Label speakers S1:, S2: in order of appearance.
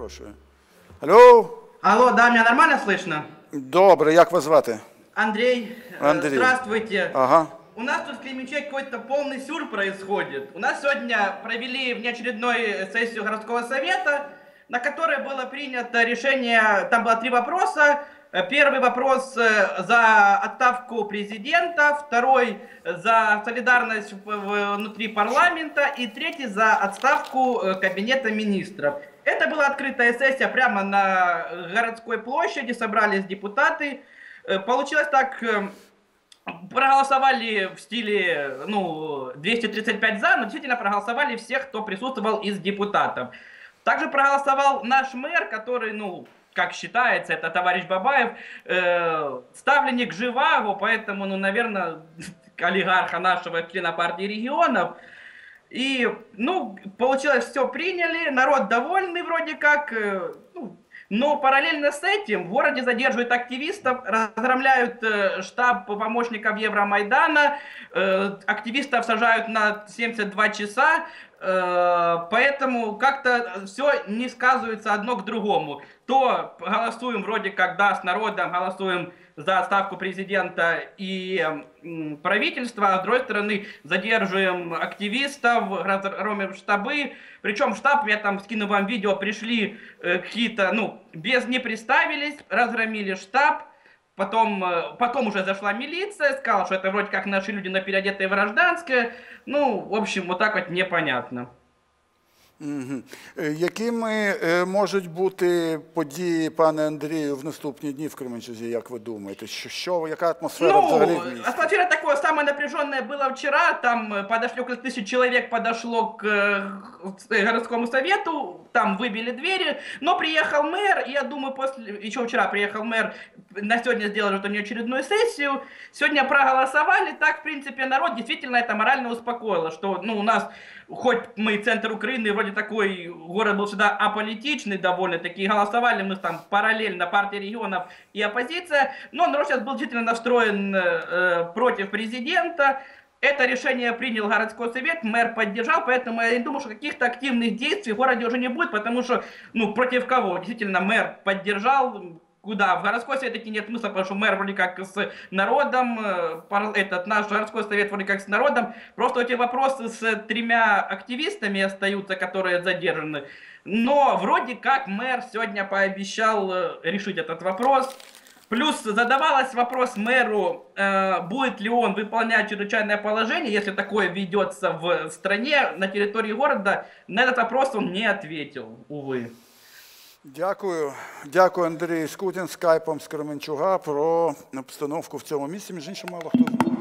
S1: перепрошую. Алло?
S2: Алло, да, меня нормально слышно?
S1: Добре, як вас звати?
S2: Андрей,
S1: Андрей.
S2: Здравствуйте.
S1: Ага.
S2: У нас тут в Кременчуге какой-то полный сюр происходит. У нас сегодня провели внеочередную сессию городского совета, на которой было принято решение, там было 3 вопроса. Первый вопрос за отставку президента, второй за солидарность внутри парламента и третий за отставку кабинета министров. Это была открытая сессия прямо на городской площади, собрались депутаты. Получилось так, проголосовали в стиле, 235 за, но действительно проголосовали всех, кто присутствовал из депутатов. Также проголосовал наш мэр, который, как считается, это товарищ Бабаев, ставленник Живаго, поэтому, наверное, олигарха нашего, члена партии регионов. И, получилось, все приняли, народ довольный вроде как, но параллельно с этим в городе задерживают активистов, разгромляют штаб помощников Евромайдана, активистов сажают на 72 часа, поэтому как-то все не сказывается одно к другому. То голосуем вроде как да с народом, голосуем за отставку президента и правительства, а с другой стороны задерживаем активистов, разгромим штабы. Причем штаб, я там скину вам видео, пришли какие-то, без не представились, разгромили штаб. Потом уже зашла милиция, сказала, что это вроде как наши люди напереодетые в гражданское. В общем, вот так вот непонятно.
S1: Якими можуть бути події, пане Андрію, в наступні дні в Кременчузі, як ви думаєте? Яка атмосфера взагалі в місті?
S2: Атмосфера такое самое напряженное было вчера. Там подошли около 1000 человек, подошло к городскому совету, там выбили двери, но приехал мэр, и я думаю, еще вчера приехал мэр, на сегодня сделали вот очередную сессию, сегодня проголосовали, так, в принципе, народ действительно это морально успокоило, что, у нас, хоть мы центр Украины, вроде такой город был всегда аполитичный довольно-таки, голосовали мы там параллельно партия регионов и оппозиция, но народ сейчас был действительно настроен против президента. Это решение принял городской совет, мэр поддержал, поэтому я не думаю, что каких-то активных действий в городе уже не будет, потому что, против кого? Действительно, мэр поддержал. Куда? В городской совет идти нет смысла, потому что мэр вроде как с народом, наш городской совет вроде как с народом. Просто эти вопросы с 3 активистами остаются, которые задержаны. Но вроде как мэр сегодня пообещал решить этот вопрос. Плюс задавалось вопрос мэру, будет ли он выполнять чрезвычайное положение, если такое ведется в стране, на территории города. На этот вопрос он не ответил, увы.
S1: Дякую. Дякую, Андрій Скутін, скайпом з Кременчуга про обстановку в цьому місці. Між іншим, мало хто знає.